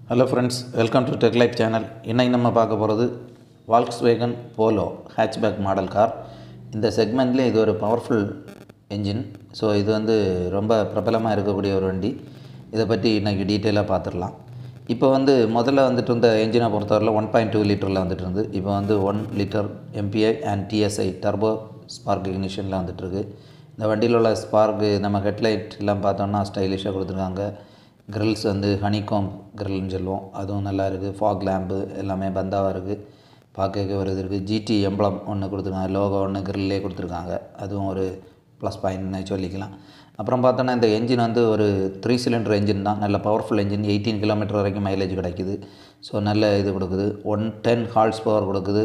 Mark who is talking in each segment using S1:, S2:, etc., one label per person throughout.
S1: Hello friends, welcome to Tech Life channel. இன்னைக்கு நம்ம பார்க்க போகிறது volkswagon polo hatchback model car. இந்த செக்மெண்ட்ல இது ஒரு பவர்ஃபுல் என்ஜின். ஸோ இது வந்து ரொம்ப பிரபலமாக இருக்கக்கூடிய ஒரு வண்டி. இதை பற்றி இன்னைக்கு டீட்டெயிலாக பார்த்துடலாம். இப்போ வந்து முதல்ல வந்துட்டு இருந்த என்ஜினை பொறுத்தவரையில் 1.2 லிட்டரில் வந்துட்டு இருந்து இப்போ வந்து 1 litre MPI and TSI turbo spark இக்னிஷனில் வந்துட்டுருக்கு. இந்த வண்டியில் உள்ள ஸ்பார்க்கு நம்ம ஹெட்லைட் எல்லாம் பார்த்தோம்னா ஸ்டைலிஷாக கொடுத்துருக்காங்க. கிரில்ஸ் வந்து ஹனிகாம் கிரில்னு சொல்லுவோம், அதுவும் நல்லா இருக்குது. ஃபாக் லேம்பு எல்லாமே பந்தாவாக இருக்குது, பார்க்க வருது இருக்குது. GT எம்ப்ளம் ஒன்று கொடுத்துருக்காங்க, லோகோ ஒன்று கிரில்லே கொடுத்துருக்காங்க, அதுவும் ஒரு ப்ளஸ் பாயிண்ட்னு சொல்லிக்கலாம். அப்புறம் பார்த்தோன்னா இந்த என்ஜின் வந்து ஒரு 3 சிலிண்டர் என்ஜின் தான், நல்ல பவர்ஃபுல் என்ஜின். 18 கிலோமீட்டர் வரைக்கும் மைலேஜ் கிடைக்குது. ஸோ நல்ல இது கொடுக்குது. 110 ஹார்ஸ் பவர் கொடுக்குது.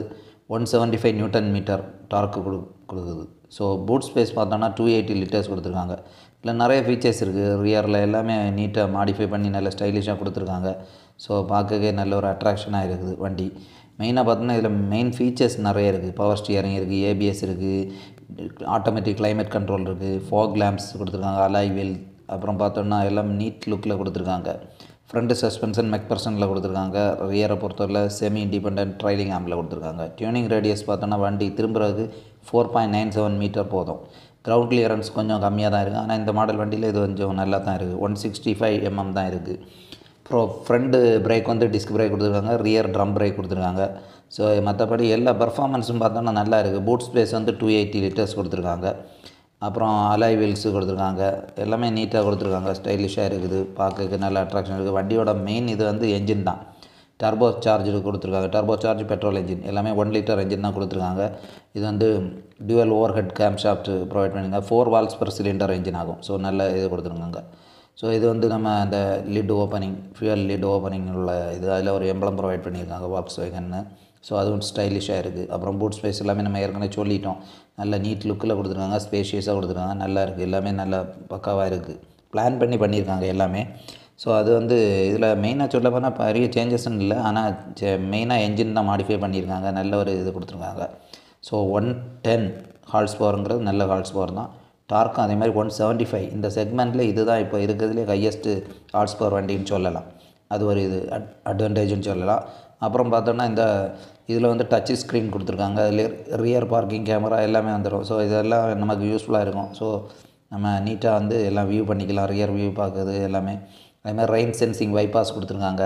S1: 175 நியூட்டன் மீட்டர் டார்க்கு கொடுக்குது. ஸோ பூட் ஸ்பேஸ் பார்த்தோன்னா 280 லிட்டர்ஸ் கொடுத்துருக்காங்க. இதில் நிறைய ஃபீச்சர்ஸ் இருக்குது. ரியரில் எல்லாமே நீட்டாக மாடிஃபை பண்ணி நல்ல ஸ்டைலிஷாக கொடுத்துருக்காங்க. ஸோ பார்க்கவே நல்ல ஒரு அட்ராக்ஷனாக இருக்குது வண்டி. மெயினாக பார்த்தோன்னா இதில் மெயின் ஃபீச்சர்ஸ் நிறைய இருக்குது. பவர் ஸ்டியரிங் இருக்குது, ABS இருக்குது, ஆட்டோமேட்டிக் கிளைமேட் கண்ட்ரோல் இருக்குது, ஃபாக் லேம்ப்ஸ் கொடுத்துருக்காங்க, அலாய் வீல். அப்புறம் பார்த்தோன்னா எல்லாம் நீட் லுக்கில் கொடுத்துருக்காங்க. ஃப்ரண்ட் சஸ்பென்ஷன் மெக்பர்சனில் கொடுத்துருக்காங்க. ரியரை பொறுத்தவரை செமி இண்டிபெண்டன்ட் ட்ரைலிங் ஆம்பில் கொடுத்துருக்காங்க. டியூனிங் ரேடியஸ் பார்த்தோன்னா வண்டி திரும்புறதுக்கு 4.97 மீட்டர் போதும். கிரவுண்ட் கிளியரன்ஸ் கொஞ்சம் கம்மியாக தான் இருக்குது. ஆனால் இந்த மாடல் வண்டியில் இது கொஞ்சம் நல்லா தான் இருக்குது. 165 mm தான் இருக்குது. அப்புறம் ஃப்ரண்ட்டு பிரேக் வந்து டிஸ்க் பிரேக் கொடுத்துருக்காங்க, ரியர் ட்ரம் பிரேக் கொடுத்துருக்காங்க. ஸோ மற்றபடி எல்லா பர்ஃபார்மன்ஸும் பார்த்தோன்னா நல்லா இருக்குது. பூட் ஸ்பேஸ் வந்து 280 லிட்டர்ஸ் கொடுத்துருக்காங்க. அப்புறம் அலாய் வீல்ஸு கொடுத்துருக்காங்க. எல்லாமே நீட்டாக கொடுத்துருக்காங்க, ஸ்டைலிஷாக இருக்குது, பார்க்கறதுக்கு நல்ல அட்ராக்ஷன் இருக்குது. வண்டியோட மெயின் இது வந்து என்ஜின் தான். டர்போ சார்ஜ் கொடுத்துருக்காங்க. டர்போ சார்ஜ் பெட்ரோல் என்ஜின், எல்லாமே 1 லிட்டர் என்ஜின் தான் கொடுத்துருக்காங்க. இது வந்து dual overhead camshaft provide பண்ணியிருக்காங்க. 4 வால்ஸ் per சிலிண்டர் என்ஜின் ஆகும். ஸோ நல்ல இது கொடுத்துருக்காங்க. ஸோ இது வந்து நம்ம அந்த lid opening, fuel lid opening உள்ள இது, அதில் ஒரு எம்பளம் ப்ரொவைட் பண்ணியிருக்காங்க volkswagenன்னு. ஸோ அதுவும் ஸ்டைலிஷாக இருக்குது. அப்புறம் பூட் ஸ்பேஸ் எல்லாமே நம்ம ஏற்கனவே சொல்லிட்டோம், நல்ல நீட் லுக்கில் கொடுத்துருக்காங்க, ஸ்பேஷியஸாக கொடுத்துருக்காங்க, நல்லா இருக்குது. எல்லாமே நல்லா பக்காவாக இருக்குது, பிளான் பண்ணியிருக்காங்க எல்லாமே. ஸோ அது வந்து இதில் மெயினாக சொல்ல போனால் பெரிய சேஞ்சஸ்ன்னு இல்லை, ஆனால் மெயினாக என்ஜின் தான் மாடிஃபை பண்ணியிருக்காங்க, நல்ல ஒரு இது கொடுத்துருக்காங்க. ஸோ 110 ஹார்ஸ் பவருங்கிறது நல்ல ஹார்ஸ் பவர் தான். டார்க்கும் அதே மாதிரி 175. இந்த செக்மெண்ட்டில் இது தான் இப்போ இருக்கிறதுலே ஹையஸ்ட்டு ஹார்ஸ் பவர் வண்டின்னு சொல்லலாம். அது ஒரு இது அட்வான்டேஜ்னு சொல்லலாம். அப்புறம் பார்த்தோன்னா இந்த இதில் வந்து டச் ஸ்க்ரீன் கொடுத்துருக்காங்க. அதில் ரியர் பார்க்கிங் கேமரா எல்லாமே வந்துடும். ஸோ இதெல்லாம் நமக்கு யூஸ்ஃபுல்லாக இருக்கும். ஸோ நம்ம நீட்டாக வந்து எல்லாம் வியூ பண்ணிக்கலாம், ரியர் வியூ பார்க்குறது எல்லாமே. அதேமாதிரி ரெயின் சென்சிங் வைப்பாஸ் கொடுத்துருக்காங்க.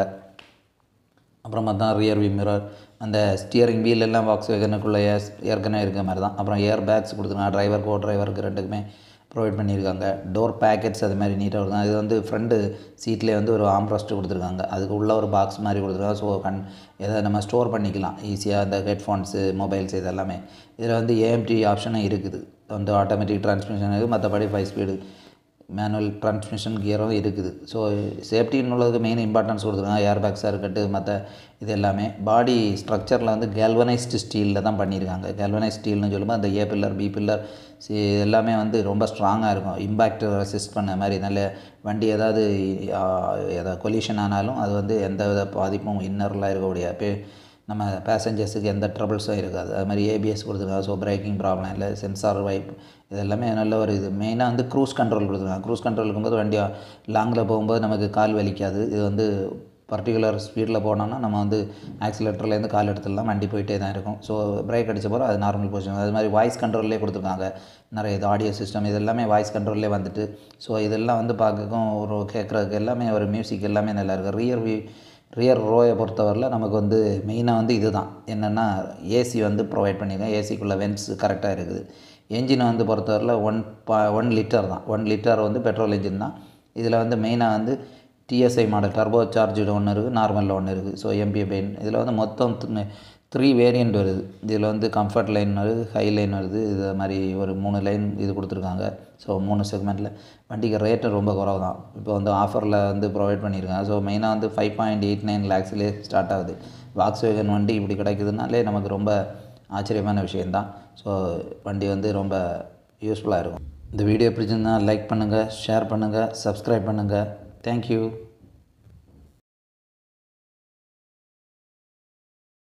S1: அப்புறம் பார்த்தா ரியர் வியூ மிரர், அந்த ஸ்டியரிங் வீல் எல்லாம் volkswagenக்குள்ளே ஏற்கனவே இருக்க மாதிரி தான். அப்புறம் ஏர் பேக்ஸ் கொடுத்துருக்காங்க, டிரைவர் கோ டிரைவருக்கு ரெண்டுக்குமே ப்ரொவைட் பண்ணியிருக்காங்க. டோர் பேக்கெட்ஸ் அது மாதிரி நீட்டாக கொடுத்தாங்க. இது வந்து ஃப்ரண்ட்டு சீட்லேயே வந்து ஒரு ஆம்ரெஸ்ட் கொடுத்துருக்காங்க, அதுக்கு உள்ள ஒரு பாக்ஸ் மாதிரி கொடுத்துருக்காங்க. ஸோ எதை நம்ம ஸ்டோர் பண்ணிக்கலாம் ஈஸியாக, இந்த ஹெட்ஃபோன்ஸு, மொபைல்ஸ் இது எல்லாமே. இதில் வந்து AMT ஆப்ஷனும் இருக்குது, வந்து ஆட்டோமேட்டிக் டிரான்ஸ்மிஷன் இருக்குது. மற்றபடி 5 ஸ்பீடு மேனுவல் டிரான்ஸ்மிஷன் கியரும் இருக்குது. ஸோ சேஃப்டின்னு உள்ளதுக்கு மெயின் இம்பார்ட்டன்ஸ் கொடுத்துருக்காங்க. ஏர் பேக்ஸாக இருக்கட்டும், மற்ற இது எல்லாமே. பாடி ஸ்ட்ரக்சரில் வந்து கேல்வனைஸ்டு ஸ்டீலில் தான் பண்ணியிருக்காங்க. கேல்வனைஸ்ட் ஸ்டீல்னு சொல்லும்போது அந்த A பில்லர், B பில்லர் எல்லாமே வந்து ரொம்ப ஸ்ட்ராங்காக இருக்கும், இம்பேக்ட் ரெசிஸ்ட் பண்ண மாதிரி. நல்ல வண்டி ஏதாவது கொலிஷன் ஆனாலும் அது வந்து எந்த வித பாதிப்பும் இன்னரில் இருக்கக்கூடிய நம்ம பேசஞ்சர்ஸுக்கு எந்த ட்ரபிள்ஸும் இருக்காது. அது மாதிரி ABS கொடுத்துருக்காங்க. ஸோ பிரேக்கிங் ப்ராப்ளம் இல்லை, சென்சார் வைப் இது எல்லாமே நல்ல ஒரு இது. மெயினாக வந்து க்ரூஸ் கண்ட்ரோல் கொடுத்துருக்காங்க. க்ரூஸ் கண்ட்ரோல் இருக்கும்போது வண்டி லாங்கில் போகும்போது நமக்கு கால் வலிக்காது. இது வந்து பர்டிகுலர் ஸ்பீடில் போனோம்னா நம்ம வந்து ஆக்சிலேட்டர்லேருந்து கால் எடுத்துடலாம், வண்டி போயிட்டே தான் இருக்கும். ஸோ பிரேக் அடித்த போகிற அது நார்மல் பொசிஷன். அது மாதிரி வாய்ஸ் கண்ட்ரோல்லே கொடுத்துருக்காங்க நிறைய. இது ஆடியோ சிஸ்டம் இது எல்லாமே வாய்ஸ் கண்ட்ரோல்லே வந்துட்டு. ஸோ இதெல்லாம் வந்து பார்க்கவும் ஒரு கேட்குறதுக்கு எல்லாமே ஒரு மியூசிக் எல்லாமே நல்லா இருக்குது. ரியர் ரோயை பொறுத்தவரையில் நமக்கு வந்து மெயினாக வந்து இது தான் என்னென்னா AC வந்து ப்ரொவைட் பண்ணியிருக்கேன். ஏசிக்குள்ளே வென்ட்ஸ் கரெக்டாக இருக்குது. என்ஜினை வந்து பொறுத்தவரையில் 1 லிட்டர் தான். 1 லிட்டர் வந்து பெட்ரோல் என்ஜின் தான். இதில் வந்து மெயினாக வந்து TSI மாடல் டர்போ சார்ஜு ஒன்று இருக்குது, நார்மலில் ஒன்று இருக்குது. ஸோ MPI இதில் வந்து மொத்தம் 3 வேரியண்ட் வருது. இதில் வந்து கம்ஃபர்ட் லைன் வருது, ஹை லைன் வருது, இது மாதிரி ஒரு 3 லைன் இது கொடுத்துருக்காங்க. ஸோ 3 செக்மெண்ட்டில் வண்டிக்கு ரேட்டு ரொம்ப குறவு தான். இப்போ வந்து ஆஃபரில் வந்து ப்ரொவைட் பண்ணியிருக்காங்க. ஸோ மெயினாக வந்து 5.89 lakhsலேயே ஸ்டார்ட் ஆகுது. volkswagen வண்டி இப்படி கிடைக்குதுனாலே நமக்கு ரொம்ப ஆச்சரியமான விஷயந்தான். ஸோ வண்டி வந்து ரொம்ப யூஸ்ஃபுல்லாக இருக்கும். இந்த வீடியோ பிடிச்சிருந்தால் லைக் பண்ணுங்கள், ஷேர் பண்ணுங்கள், சப்ஸ்கிரைப் பண்ணுங்கள். தேங்க்யூ.